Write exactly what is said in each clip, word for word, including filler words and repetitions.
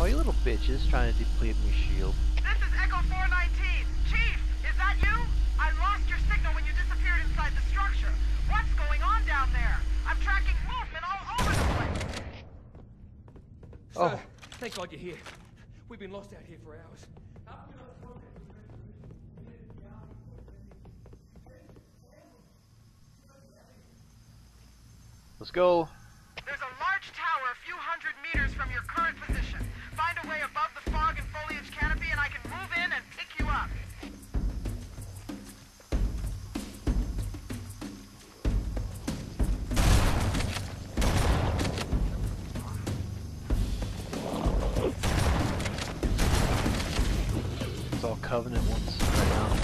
Oh, you little bitches trying to deplete me shield. This is Echo four nineteen. Chief, is that you? I lost your signal when you disappeared inside the structure. What's going on down there? I'm tracking movement all over the place. Oh. Sir, thank God you're here. We've been lost out here for hours. Let's go. There's a large tower a few hundred meters from your current position. Find a way above the fog and foliage canopy and I can move in and pick you up. It's all Covenant ones right now.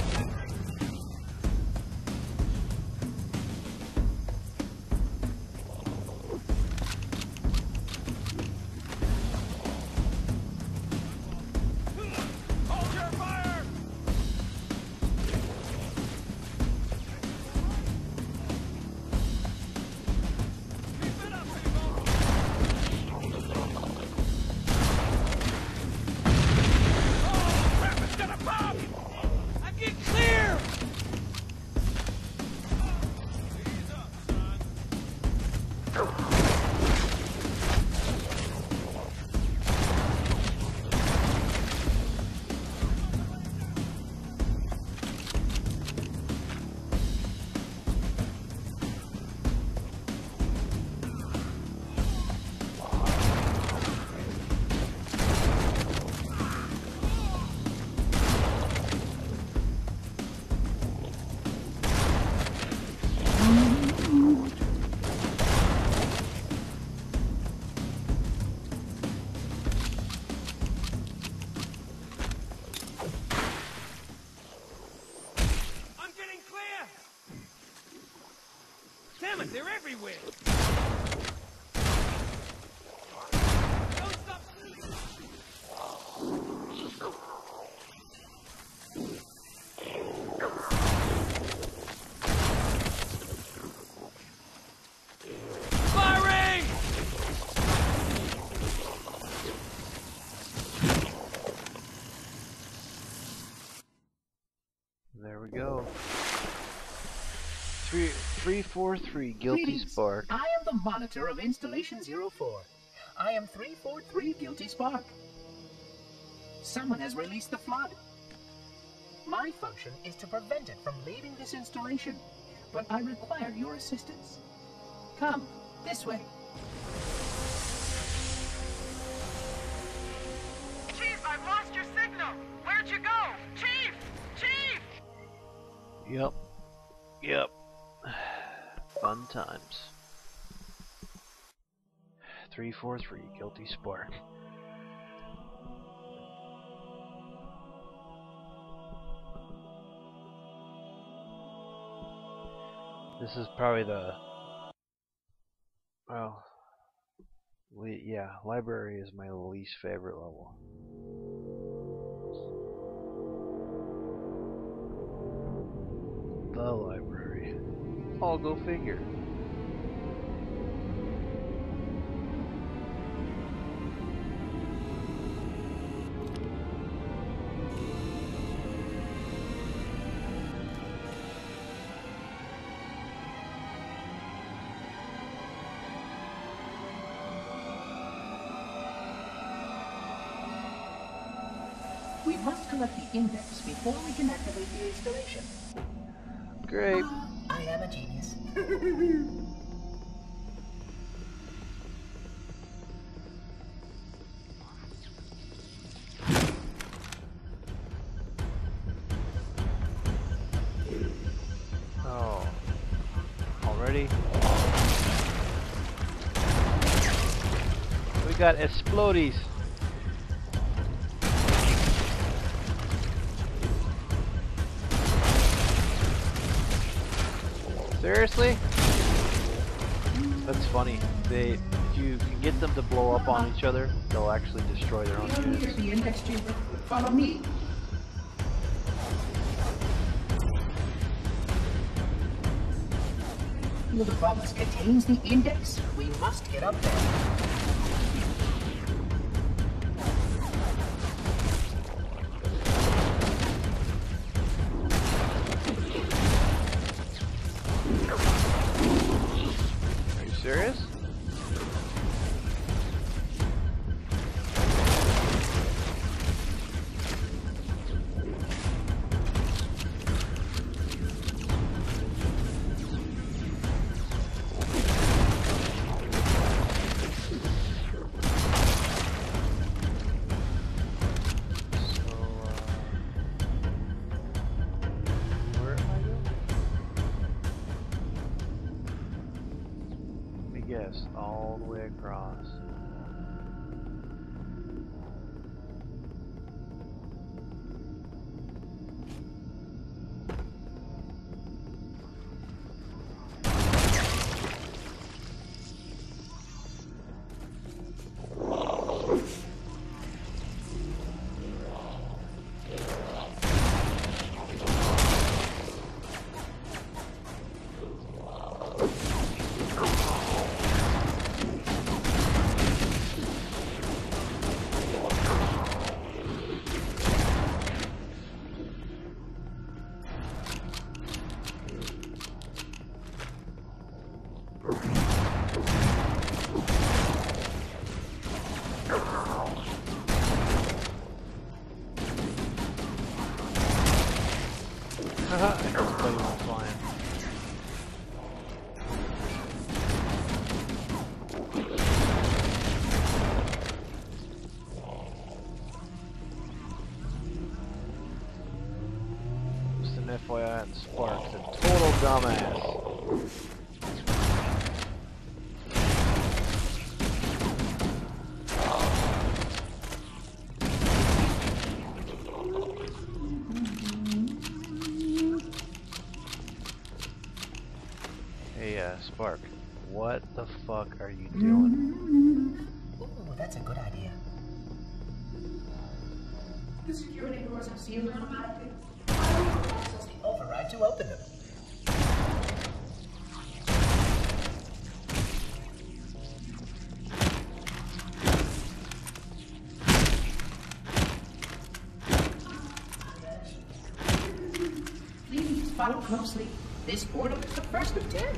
Damn it, they're everywhere! Don't stop! Firing! There we go. Three, three, four, three, Guilty Greetings. Spark. I am the monitor of Installation zero four. I am three four three Guilty Spark. Someone has released the flood. My function is to prevent it from leaving this installation, but I require your assistance. Come, this way. Chief, I've lost your signal. Where'd you go? Chief! Chief! Yep. Yep. Fun times. three four three, Guilty Spark. This is probably the... Well... We, yeah, library is my least favorite level. The library. I'll go figure. We must collect the index before we can activate the installation. Great. I am a genius. Oh. Already? We got explodies. Seriously? That's funny. They, if you can get them to blow up on each other, they'll actually destroy their own Near units. the index chamber. Follow me. The box contains the index. We must get up there. the way across. Haha, I just play one flying. Just an F Y I on Sparks, a total dumbass. Hey, uh, Spark, what the fuck are you doing? Ooh, that's a good idea. The security doors are sealed automatically. Access the override to open them. Please follow closely. This portal is the first of ten.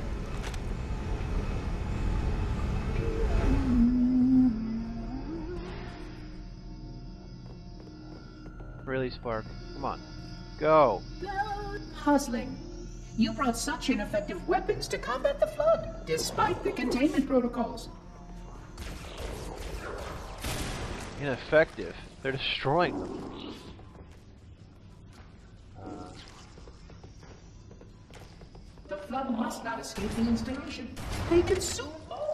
Really, Spark? Come on. Go! Blood hustling. You brought such ineffective weapons to combat the flood, despite the containment protocols. Ineffective. They're destroying them. The flood must not escape the installation. They consume all.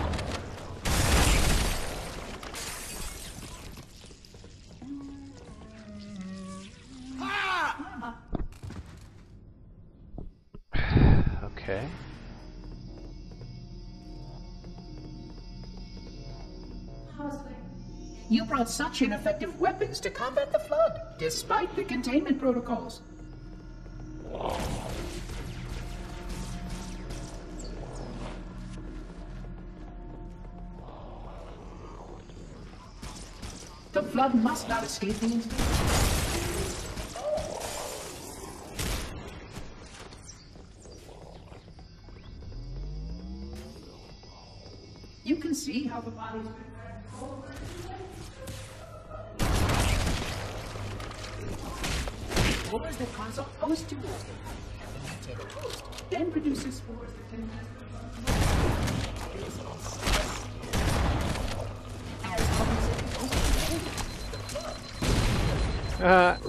Okay. Hustling. You brought such ineffective weapons to combat the flood, despite the containment protocols. The flood must not escape the installation. You can see how the body's been dragged forward. Spores that cause a host to move. Mutate a host, then produces spores that can as opposite Uh.